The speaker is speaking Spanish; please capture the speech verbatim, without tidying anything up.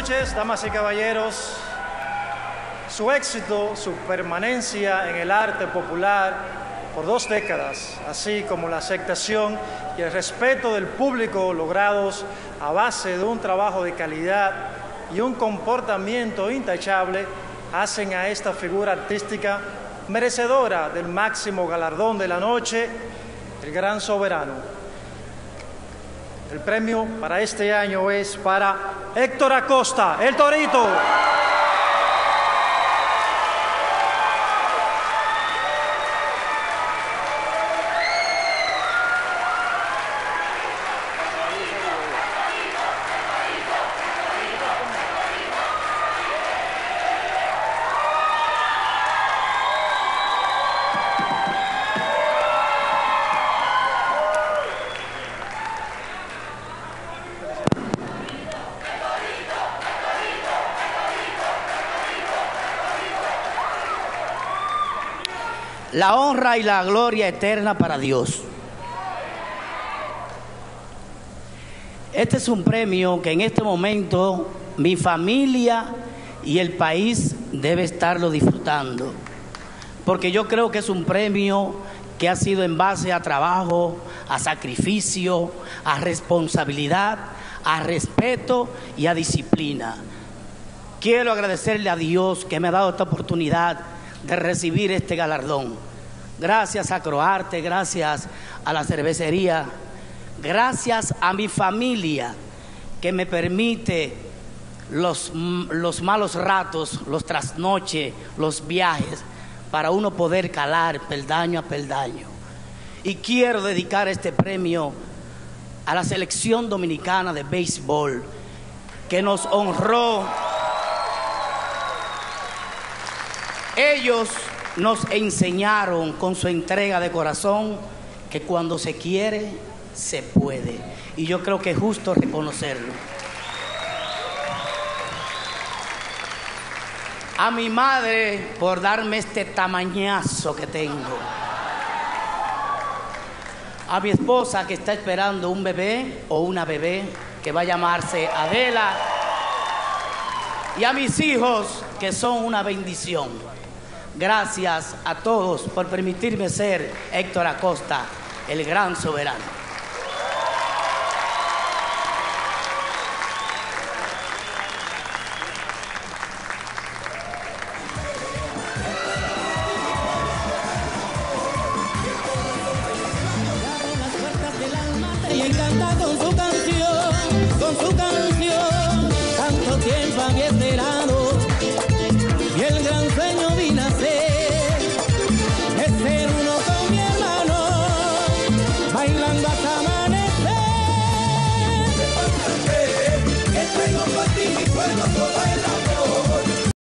noches, damas y caballeros. Su éxito, su permanencia en el arte popular por dos décadas, así como la aceptación y el respeto del público logrados a base de un trabajo de calidad y un comportamiento intachable, hacen a esta figura artística merecedora del máximo galardón de la noche, el Gran Soberano. El premio para este año es para Héctor Acosta, el Torito. La honra y la gloria eterna para Dios. Este es un premio que en este momento mi familia y el país debe estarlo disfrutando, porque yo creo que es un premio que ha sido en base a trabajo, a sacrificio, a responsabilidad, a respeto y a disciplina. Quiero agradecerle a Dios que me ha dado esta oportunidad de recibir este galardón. Gracias a Croarte, gracias a la cervecería, gracias a mi familia que me permite los, los malos ratos, los trasnoches, los viajes, para uno poder calar peldaño a peldaño. Y quiero dedicar este premio a la selección dominicana de béisbol, que nos honró. Ellos nos enseñaron con su entrega de corazón que cuando se quiere, se puede. Y yo creo que es justo reconocerlo. A mi madre por darme este tamañazo que tengo. A mi esposa que está esperando un bebé o una bebé que va a llamarse Adela. Y a mis hijos que son una bendición. Gracias a todos por permitirme ser Héctor Acosta, el Gran Soberano. Y encanta con su canción, con su canción, tanto tiempo había esperado, y el gran sueño vi nacer, de ser uno con mi hermano, bailando hasta amanecer. Que traigo para ti mi pueblo, todo el amor.